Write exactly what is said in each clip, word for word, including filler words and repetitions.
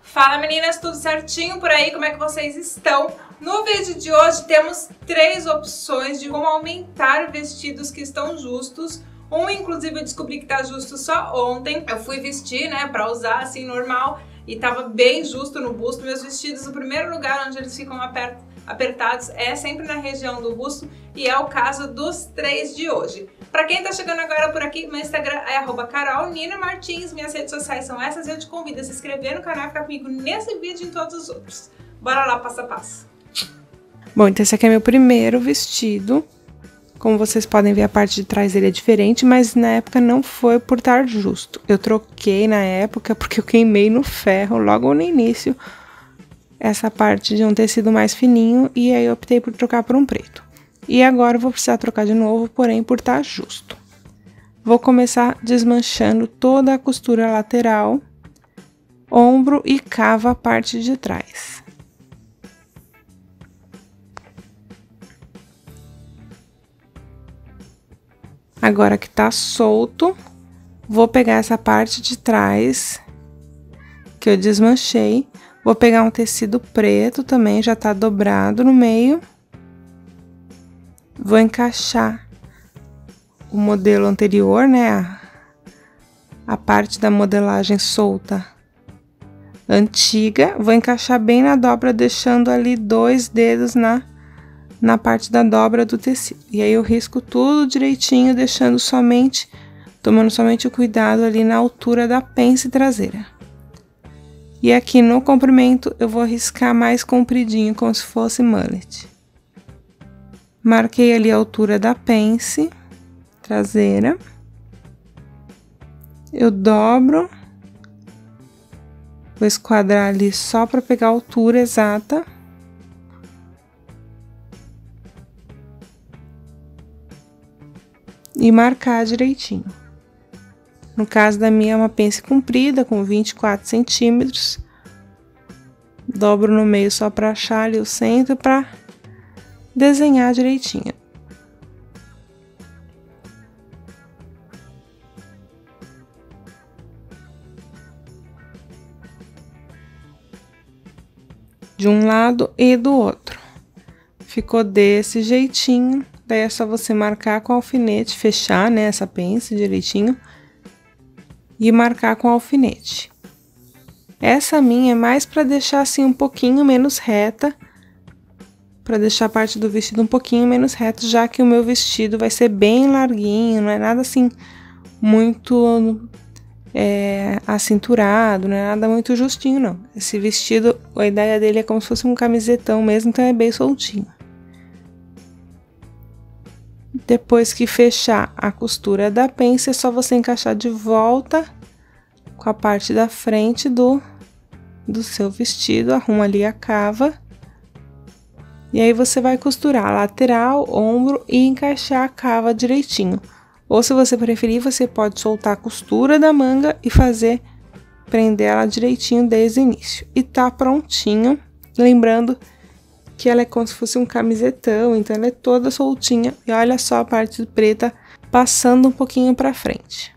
Fala meninas, tudo certinho por aí? Como é que vocês estão? No vídeo de hoje temos três opções de como aumentar vestidos que estão justos. Um, inclusive, eu descobri que tá justo só ontem. Eu fui vestir, né, pra usar assim normal e tava bem justo no busto. Meus vestidos, o primeiro lugar onde eles ficam apertados é sempre na região do busto e é o caso dos três de hoje. Pra quem tá chegando agora por aqui, meu Instagram é arroba Carol Nina Martins, minhas redes sociais são essas e eu te convido a se inscrever no canal e ficar comigo nesse vídeo e em todos os outros. Bora lá, passo a passo. Bom, então esse aqui é meu primeiro vestido. Como vocês podem ver, a parte de trás dele é diferente, mas na época não foi por estar justo. Eu troquei na época porque eu queimei no ferro logo no início essa parte de um tecido mais fininho e aí eu optei por trocar por um preto. E agora eu vou precisar trocar de novo, porém por estar justo. Vou começar desmanchando toda a costura lateral, ombro e cava a parte de trás. Agora que tá solto, vou pegar essa parte de trás que eu desmanchei, vou pegar um tecido preto também, já tá dobrado no meio. Vou encaixar o modelo anterior, né, a, a parte da modelagem solta antiga, vou encaixar bem na dobra, deixando ali dois dedos na, na parte da dobra do tecido. E aí eu risco tudo direitinho, deixando somente, tomando somente o cuidado ali na altura da pence traseira. E aqui no comprimento eu vou riscar mais compridinho, como se fosse mullet. Marquei ali a altura da pence traseira. Eu dobro. Vou esquadrar ali só para pegar a altura exata. E marcar direitinho. No caso da minha é uma pence comprida, com vinte e quatro centímetros. Dobro no meio só para achar ali o centro, para desenhar direitinho. De um lado e do outro. Ficou desse jeitinho. Daí é só você marcar com alfinete, fechar, né, essa pence direitinho. E marcar com alfinete. Essa minha é mais para deixar assim um pouquinho menos reta. Para deixar a parte do vestido um pouquinho menos reta, já que o meu vestido vai ser bem larguinho, não é nada assim muito é, acinturado, não é nada muito justinho, não. Esse vestido, a ideia dele é como se fosse um camisetão mesmo, então é bem soltinho. Depois que fechar a costura da pence, é só você encaixar de volta com a parte da frente do, do seu vestido, arruma ali a cava. E aí você vai costurar lateral, ombro e encaixar a cava direitinho. Ou se você preferir, você pode soltar a costura da manga e fazer, prender ela direitinho desde o início. E tá prontinho, lembrando que ela é como se fosse um camisetão, então ela é toda soltinha. E olha só a parte preta passando um pouquinho pra frente.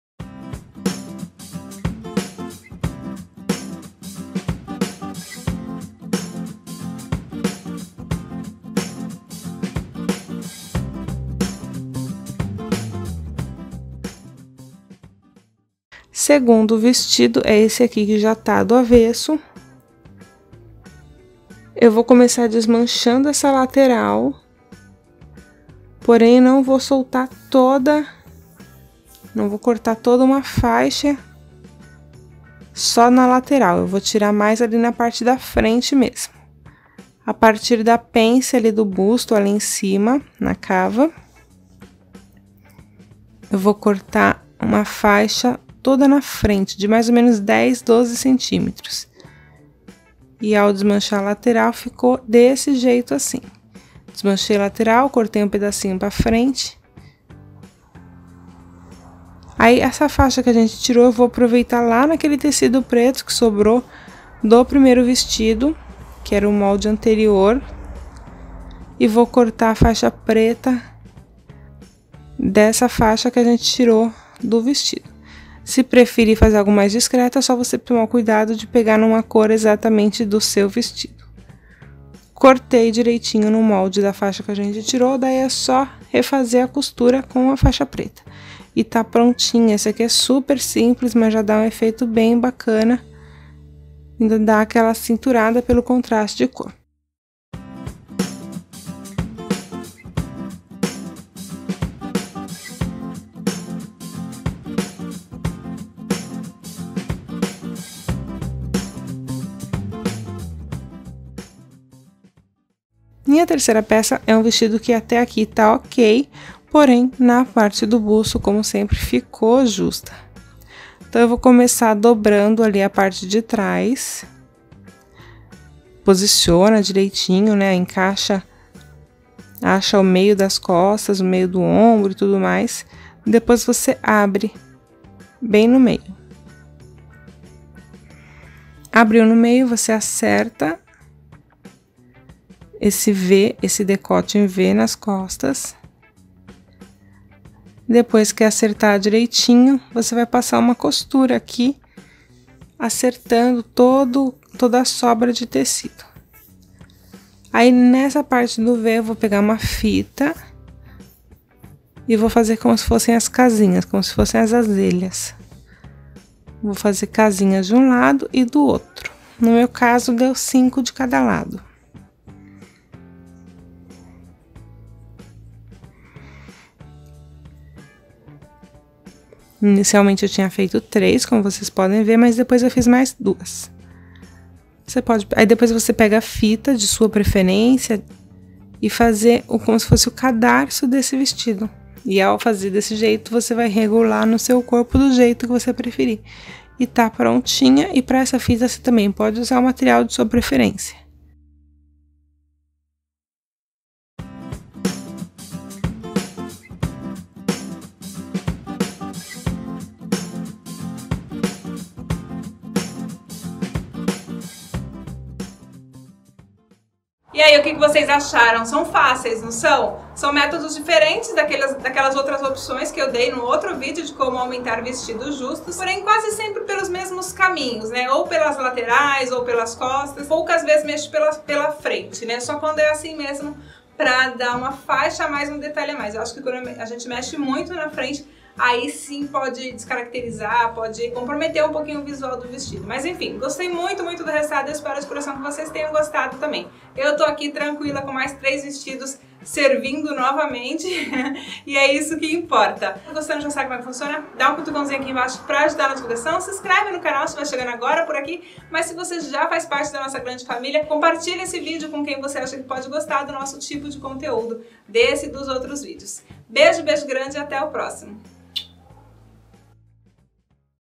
Segundo vestido é esse aqui que já tá do avesso. Eu vou começar desmanchando essa lateral, porém não vou soltar toda, não vou cortar toda uma faixa só na lateral, eu vou tirar mais ali na parte da frente mesmo. A partir da pence ali do busto, ali em cima, na cava, eu vou cortar uma faixa toda na frente, de mais ou menos dez, doze centímetros. E ao desmanchar a lateral, ficou desse jeito assim. Desmanchei a lateral, cortei um pedacinho pra frente. Aí, essa faixa que a gente tirou, eu vou aproveitar lá naquele tecido preto que sobrou do primeiro vestido, que era o molde anterior. E vou cortar a faixa preta dessa faixa que a gente tirou do vestido. Se preferir fazer algo mais discreto, é só você tomar cuidado de pegar numa cor exatamente do seu vestido. Cortei direitinho no molde da faixa que a gente tirou, daí é só refazer a costura com a faixa preta. E tá prontinha. Esse aqui é super simples, mas já dá um efeito bem bacana. Ainda dá aquela cinturada pelo contraste de cor. Minha terceira peça é um vestido que até aqui tá ok, porém na parte do busto, como sempre, ficou justa. Então eu vou começar dobrando ali a parte de trás. Posiciona direitinho, né? Encaixa, acha o meio das costas, o meio do ombro e tudo mais. Depois você abre bem no meio. Abriu no meio, você acerta esse V, esse decote em V nas costas. Depois que acertar direitinho, você vai passar uma costura aqui, acertando todo, toda a sobra de tecido. Aí, nessa parte do V, eu vou pegar uma fita e vou fazer como se fossem as casinhas, como se fossem as azelhas. Vou fazer casinhas de um lado e do outro. No meu caso, deu cinco de cada lado. Inicialmente eu tinha feito três, como vocês podem ver, mas depois eu fiz mais duas. Você pode, aí depois você pega a fita de sua preferência e fazer o, como se fosse o cadarço desse vestido. E ao fazer desse jeito, você vai regular no seu corpo do jeito que você preferir. E tá prontinha, e para essa fita você também pode usar o material de sua preferência. E aí, o que vocês acharam? São fáceis, não são? São métodos diferentes daquelas, daquelas outras opções que eu dei no outro vídeo de como aumentar vestidos justos, porém quase sempre pelos mesmos caminhos, né? Ou pelas laterais, ou pelas costas. Poucas vezes mexo pela, pela frente, né? Só quando é assim mesmo, pra dar uma faixa a mais, um detalhe a mais. Eu acho que quando a gente mexe muito na frente, aí sim pode descaracterizar, pode comprometer um pouquinho o visual do vestido. Mas enfim, gostei muito, muito do resultado. Eu espero de coração que vocês tenham gostado também. Eu tô aqui tranquila com mais três vestidos servindo novamente e é isso que importa. Gostando, já sabe como é que funciona? Dá um cutucãozinho aqui embaixo pra ajudar na divulgação. Se inscreve no canal se vai chegando agora por aqui. Mas se você já faz parte da nossa grande família, compartilha esse vídeo com quem você acha que pode gostar do nosso tipo de conteúdo, desse e dos outros vídeos. Beijo, beijo grande e até o próximo.